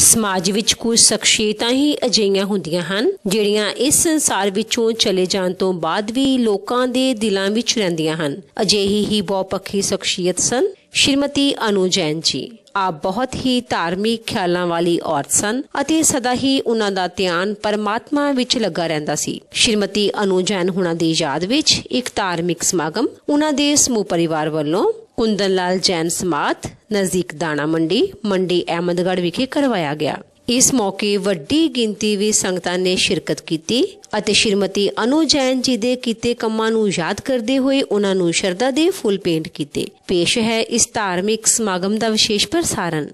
समाज विच कुछ शख्सियतां ही अजिहियां हुंदियां हन जिहड़ियां इस संसार विचों चले जाण तों बाद भी लोकां दे दिलां विच रहिंदियां हन। अजिही ही बहुपक्षी शख्सियत सन श्रीमती अनु जैन जी। आप बहुत ही धार्मिक ख्यालों वाली औरत सन ਅਤੇ सदा ही उन्हां दा ध्यान परमात्मा विच लगा रहिंदा सी। श्रीमती अनु जैन हुणां दी याद विच एक धार्मिक समागम उन्हां दे समूह परिवार वल्लों कुंदन लाल जैन समात नजदीक दाणा मंडी अहमदगढ़ विखे करवाया गया। इस मौके वड्डी गिनती विच संगतां ने शिरकत कीती ਅਤੇ श्रीमती अनु जैन जी दे कीते ਕੰਮਾਂ ਨੂੰ याद करते हुए उन्हां ਨੂੰ शरदा दे फुल पेंट कीते। पेश है इस धार्मिक समागम का विशेष प्रसारण।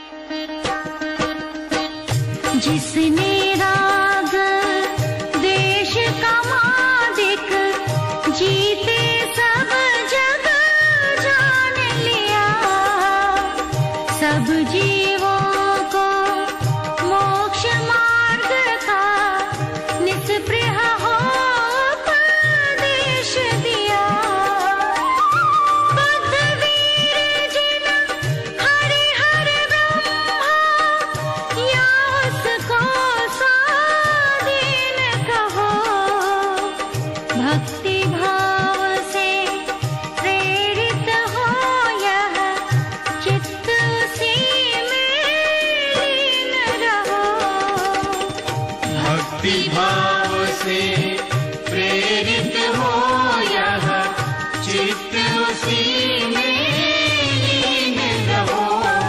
जिसने राग देश का मालिक जीते सब जग जान लिया, सब जीवों को मोक्ष मार्ग का निष्प्रह हो उपदेश दिया। बुद्धवीर जिन हरि हर ब्रह्मा या उसको स्वाधीन कहो, भक्ति भाव से प्रेरित हो यह चित्त उसी में लीन रहो। भक्ति भाव से प्रेरित हो यह चित्त उसी में लीन रहो।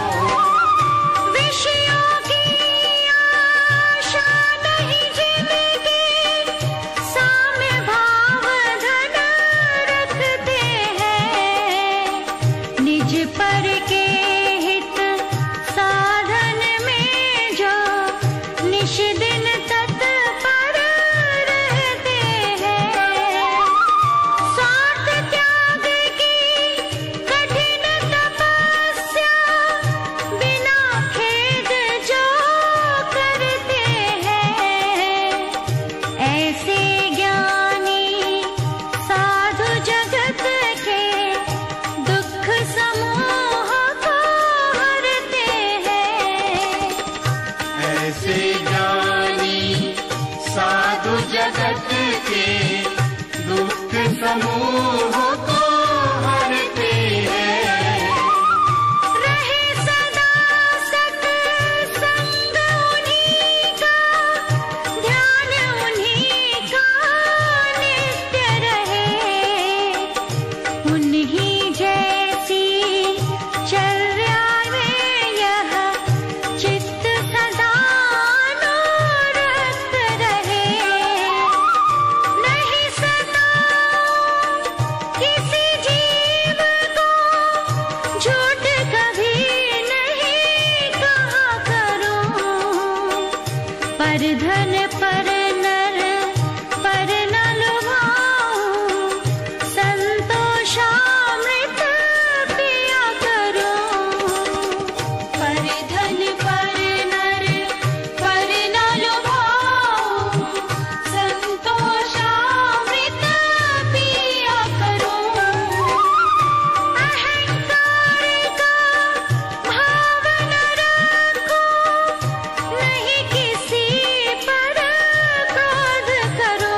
विषयों की आशा नहीं जिनके साम्य भाव धन रखते हैं, निज पर के हित साधन में जो निश दिन तत्पर रहते हैं। स्वार्थ त्याग की कठिन तपस्या बिना खेद जो करते हैं, ऐसे ज्ञानी साधु जगत के दुख समूह को हरते हैं। ऐसे ज्ञानी साधु जगत के दुख समूह को हरते हैं। रहे सदा सत्संग उन्हीं का, ध्यान उन्हीं का नित्य रहे, उन्हीं जैसी चर्या में यह चित्त सदा अनुरक्त रहे। नहीं सताओ किसी जीव को, झूठ कभी नहीं कहा करो, पर धन पर नर पर न लुभाओ, संतोषामृत पिया करो। पर धन पर नर पर न लुभाओ, संतोषामृत पिया करो। अहंकार का भाव न रखो, नहीं किसी पर क्रोध करो।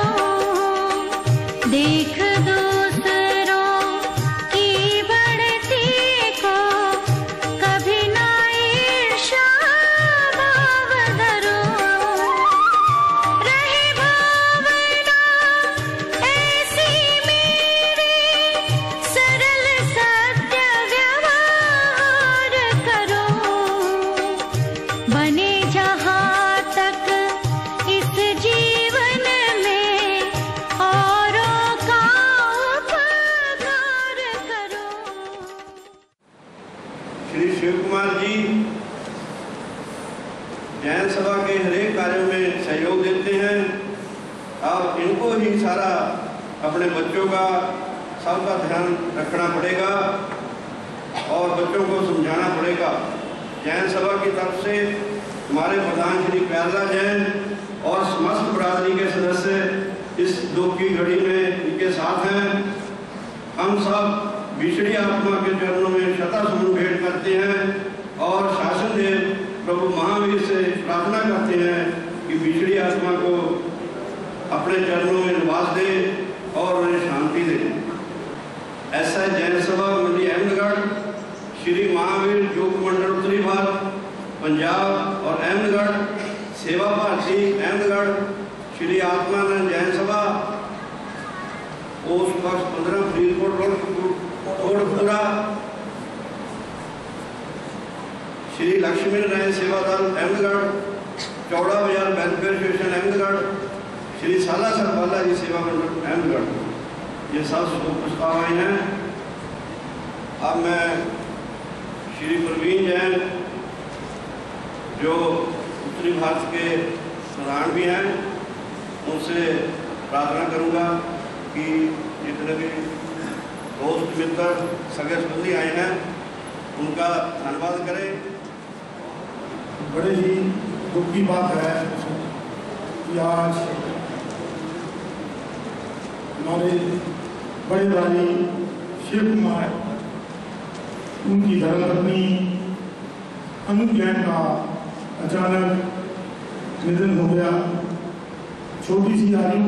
देख दूसरों की बढ़ती को कभी ना ईर्ष्या भाव धरो। रहे भावना ऐसी मेरे, सरल सत्य व्यवहार करो। बने जहाँ तक इस जीवन में औरों का उपकार करो। श्री शिव कुमार जी जैन सभा के हरेक कार्यों में सहयोग देते हैं। अब इनको ही सारा अपने बच्चों का सबका ध्यान रखना पड़ेगा और बच्चों को समझाना पड़ेगा। जैन सभा की तरफ से हमारे प्रधान श्री प्यारलाल जैन और समस्त बरादरी के सदस्य इस दुख की घड़ी में इनके साथ हैं। हम सब बिछड़ी आत्मा के चरणों में शतसुमन भेंट करते हैं और शासन देव प्रभु महावीर से प्रार्थना करते हैं कि बिछड़ी आत्मा को अपने चरणों में निवास दे और उन्हें शांति दे। ऐसा जैन सभा मंडी अहमदगढ़, श्री महावीर योग मंडल उत्तरी भारत पंजाब और अहमदगढ़, सेवा Bharti Ahmedgarh, Shri Atmanand Jain Sabha post box 15 Faridkot Kotpura, Shri Lakshmi Narayan Seva Dal Ahmedgarh, Chaura Bazaar welfare station Ahmedgarh, Shri Salasar Balaji Seva Mandal Ahmedgarh. ये सब प्रस्ताव आए हैं। अब मैं श्री प्रवीण जैन जो उत्तरी भारत के प्रधान भी हैं उनसे प्रार्थना करूंगा कि जितने भी दोस्त मित्र सगे संबंधी आए हैं उनका धन्यवाद करें। बड़े ही दुख की बात है कि आज हमारे बड़े भाई शिव कुमार, उनकी धर्मपत्नी अनु जैन का अचानक निधन हो गया। छोटी सी आयु।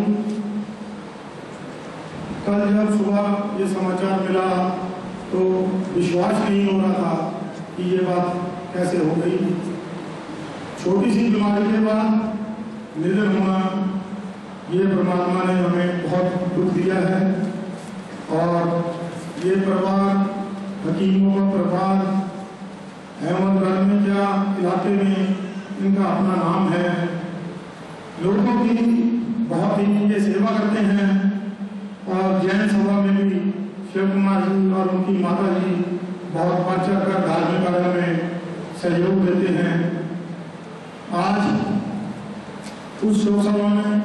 कल जब सुबह ये समाचार मिला तो विश्वास नहीं हो रहा था कि ये बात कैसे हो गई। छोटी सी बीमारी के बाद निधन होना, ये परमात्मा ने हमें बहुत दुख दिया है। और ये परिवार, हकीमों का परिवार, अहमदगढ़ में क्या इलाके में इनका अपना नाम है। लोगों की बहुत ही ये सेवा करते हैं और जैन सभा में भी शिव कुमार जी और उनकी माता जी बहुत बढ़ चढ़ कर धार्मिक कार्य में सहयोग देते हैं। आज उस शोक सभा में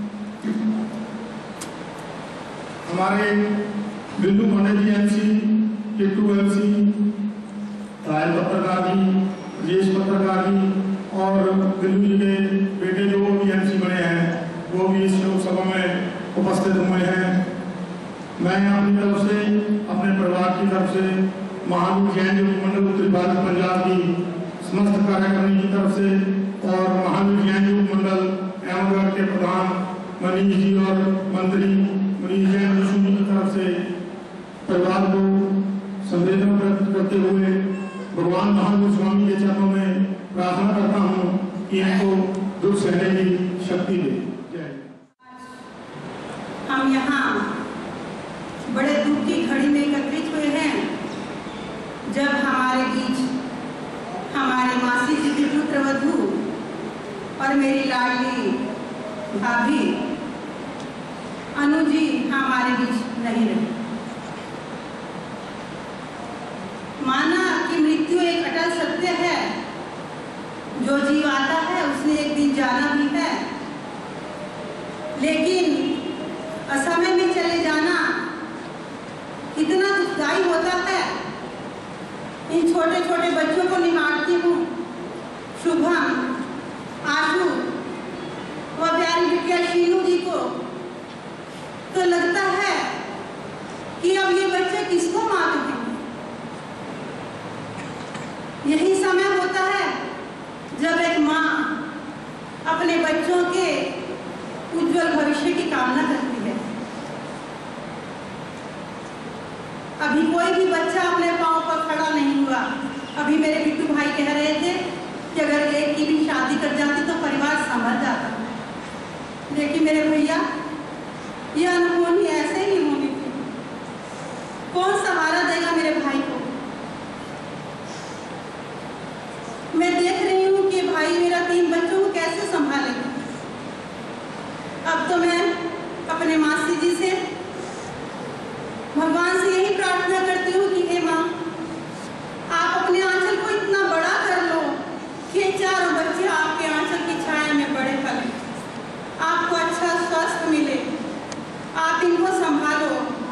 हमारे बिंदु पांडे जी MC, किट्टू MC, रायल पत्रकार जी, राजेश पत्रकार जी और बिंदु जी के बेटे जो भी MC बने हैं वो भी इस शोक सभा में उपस्थित हुए हैं। मैं अपनी तरफ से, अपने परिवार की तरफ से, महावीर जैन योग मंडल उत्तरी भारत पंजाब की समस्त कार्यकारिणी की तरफ से और महावीर जैन योग मंडल अहमदगढ़ के प्रधान मनीष जी और मंत्री मनीष जैन विष्णु जी की तरफ से परिवार को संवेदना व्यक्त करते हुए भगवान महावीर स्वामी के चरणों में प्रार्थना करता हूँ कि इनको दुख सहने की शक्ति दे। हम यहाँ बड़े दुख की घड़ी में एकत्रित हुए हैं जब हमारे बीच हमारे मासी जी की पुत्रवधू और मेरी लाडली भाभी अनु जी हमारे बीच नहीं रही। माना कि मृत्यु एक अटल सत्य है, जो जीव आता है उसने एक दिन जाना भी है, लेकिन असमय में चले जाना कितना दुखदायी होता है। इन छोटे छोटे बच्चों को निहारती हूँ, शुभम, आशु व प्यारी बिटिया शीनू जी को, तो लगता है कि अब ये बच्चे किसको माँ देंगे। यही समय होता है जब एक माँ अपने बच्चों के उज्जवल भविष्य की कामना करती है। अभी कोई भी बच्चा अपने पांव पर खड़ा नहीं हुआ। अभी मेरे बिट्टू भाई कह रहे थे कि अगर एक की भी शादी कर जाती तो परिवार संभल जाता, लेकिन मेरे भैया यह अनहोनी ऐसे ही होनी थी। कौन सहारा देगा मेरे भाई को। मैं देख रही हूँ कि भाई मेरा 3 बच्चों को कैसे संभालेगा। अब तो मैं अपने मासी जी से, भगवान से यही प्रार्थना करती हूँ कि हे माँ, आप अपने आंचल को इतना बड़ा कर लो कि चारों बच्चे आपके आंचल की छाया में बड़े फलें, आपको अच्छा स्वास्थ्य मिले, आप इनको संभालो।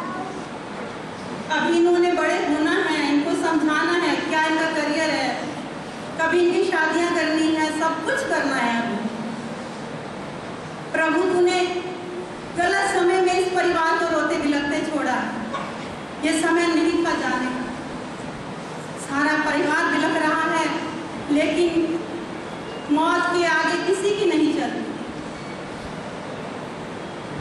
अभी इन्होंने बड़े होना है, इनको समझाना है क्या इनका करियर है, कभी इनकी शादियाँ करनी है, सब कुछ करना है। अभी प्रभु तूने गलत समय में इस परिवार को रोते बिलखते छोड़ा। ये समय नहीं था जाने का। सारा परिवार बिलख रहा है, लेकिन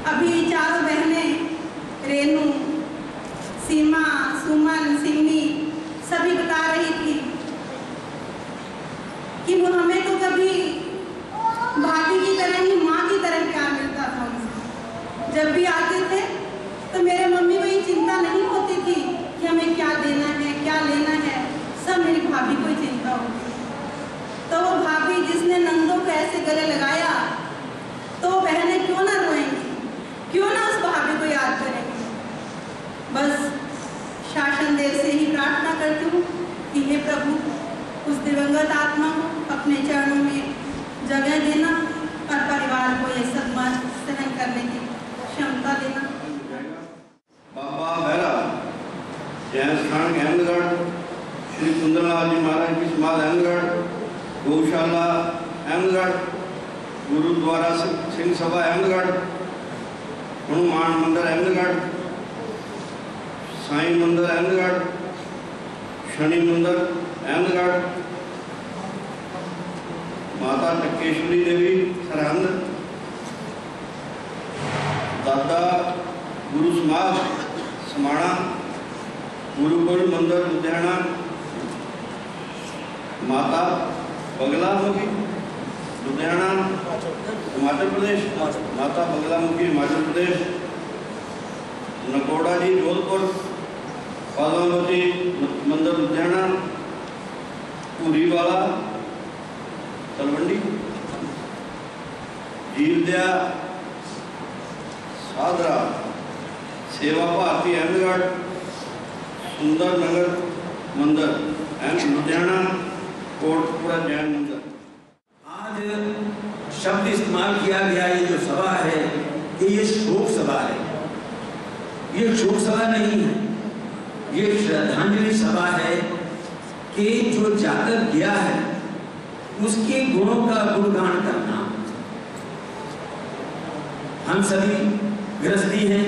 अभी चारों बहनें रेनू, सीमा, सुमन, सिमी सभी बता रही थी कि वो हमें तो कभी भाभी की तरह ही माँ की तरह प्यार मिलता था उनसे। जब भी आते थे तो मेरे मम्मी को ये चिंता नहीं होती थी कि हमें क्या देना है, क्या लेना है, सब मेरी भाभी को ही चिंता होती। तो वो भाभी जिसने नंदों को ऐसे गले लगाया तो बहनें क्यों ना रोएंगी, क्यों ना उस भाभी को याद करेंगी। बस शासन देव से ही प्रार्थना करती हूँ कि हे प्रभु उस दिवंगत आत्मा को अपने चरणों में जगह देना और परिवार को ये सदमा सहन करने की क्षमता देना। बाबा बहरा जैन स्थान अहमदगढ़, श्री कुंदनलाल जी महाराज की समाधि अहमदगढ़, गौशाला अहमदगढ़, गुरुद्वारा सिंह सभा अहमदगढ़, हनुमान मंदिर अहमदगढ़, साईं मंदिर अहमदगढ़, शनि मंदिर अहमदगढ़, माता टकेश्वरी देवी सरहंद, दादा गुरु समाज समाणा, गुरुकुल मंदिर लुधियाना, माता बगलामुखी लुधियाना हिमाचल प्रदेश, माता बगलामुखी हिमाचल प्रदेश, नकोड़ा जी जोधपुर, पद्मावती मंदिर लुधियाना, पूरीवाला तलवंडी, जीवदया सादरा सेवा भारती अहमदगढ़, सुंदर नगर मंदिर लुधियाना, कोटपुरा जैन मंदिर। आज शब्द इस्तेमाल किया गया ये जो सभा है कि ये शोक सभा है। ये शोक सभा नहीं है, ये श्रद्धांजलि सभा है कि जो जाकर गया है उसके गुणों का गुणगान करना। हम सभी गृहस्थी हैं,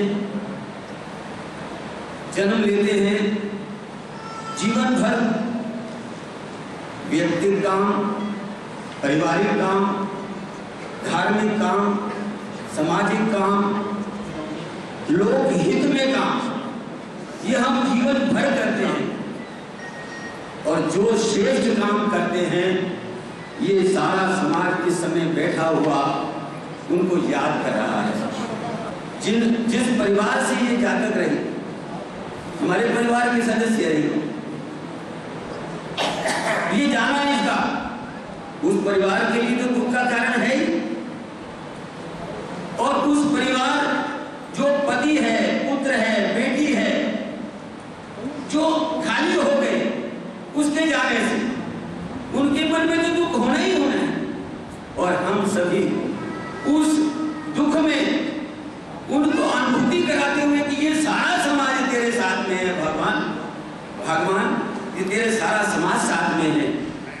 जन्म लेते हैं, जीवन भर व्यक्तिगत काम, पारिवारिक काम, धार्मिक काम, सामाजिक काम, लोक हित में काम, ये हम जीवन भर करते हैं। और जो श्रेष्ठ काम करते हैं ये सारा समाज इस समय बैठा हुआ उनको याद कर रहा है। जिस परिवार से ये जातक रही, हमारे परिवार के सदस्य रही, ये जाना इसका उस परिवार के लिए तो दुख का कारण है ही। और उस परिवार जो पति है, पुत्र है, बेटी है, जो खाली हो गए उसके जाने से उनके मन में तो दुख होना ही होना है। और हम सभी उस दुख में उनको अनुभूति कराते हुए कि ये सारा समाज तेरे साथ में है भगवान, भगवान ये तेरे सारा समाज साथ में है।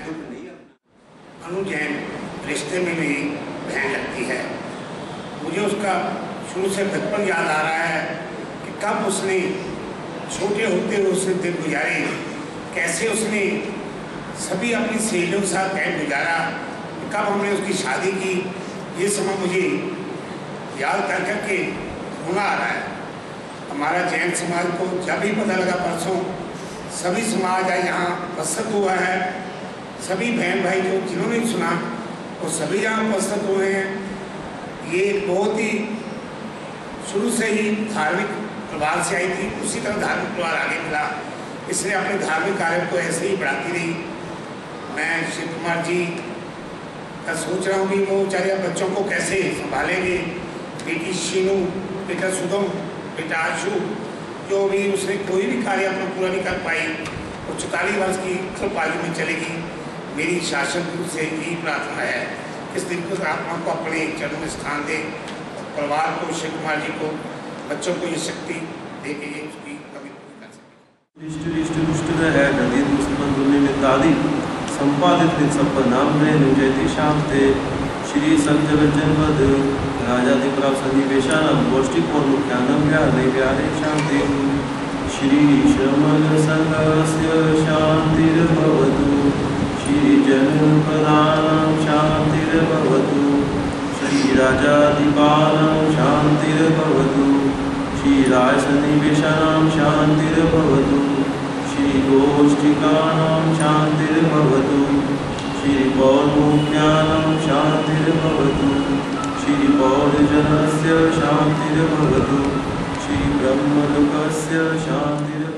अनु जैन रिश्ते में मेरी बहन लगती है। मुझे उसका शुरू से बचपन याद आ रहा है कि कब उसने छोटे होते हुए उसने दिन गुजारे, कैसे उसने सभी अपनी सहेलियों के साथ टाइम गुजारा, कब हमने उसकी शादी की, ये समय मुझे याद कर करके होना आ रहा है। हमारा जैन समाज को जब भी पता लगा परसों सभी समाज आज यहाँ उपस्थित हुआ है, सभी बहन भाई जो जिन्होंने सुना वो सभी यहाँ उपस्थित हुए हैं। ये बहुत ही शुरू से ही धार्मिक परिवार से आई थी, उसी तरह धार्मिक परिवार आगे मिला, इसलिए अपने धार्मिक कार्य को ऐसे ही बढ़ाती रही। मैं शिव कुमार जी का सोच रहा हूँ कि वो चाहे बच्चों को कैसे संभालेंगे, बेटी शीनू, बेटा सुगम, बेटा आशु, जो भी उसने कोई भी कार्य अपना पूरा नहीं कर पाई और 44 वर्ष की कल्प आयु में चलेगी। मेरी शासन गुरु से यही प्रार्थना है इस दिन को आत्मा को अपने चरणों में स्थान दे, परिवार को, शिव कुमार जी को, बच्चों को ये शक्ति दे के ये उसकी कमी पूरी कर सके। संपादित सब नाम में जयति शांते श्री संत जगज्जनवद राजाधिप्राव सन्निवेशानम गोष्ठीपूर्व मुख्यानम व्याधि व्याधि शांति श्री श्रमण संघस्य शांतिर्भवतु श्री जन प्रदानम शांतिर्भवतु श्री राजाधिपालम शांतिर्भवतु। श्रीराजसन्निवेशानां शान्तिर्भवतु श्रीगोष्ठिकानां शान्तिर्भवतु श्रीपौर्मुख्यानां शान्तिर्भवतु श्रीपौर्जनस्य शान्तिर्भवतु श्रीब्रह्मलोकस्य शान्तिर्भवतु।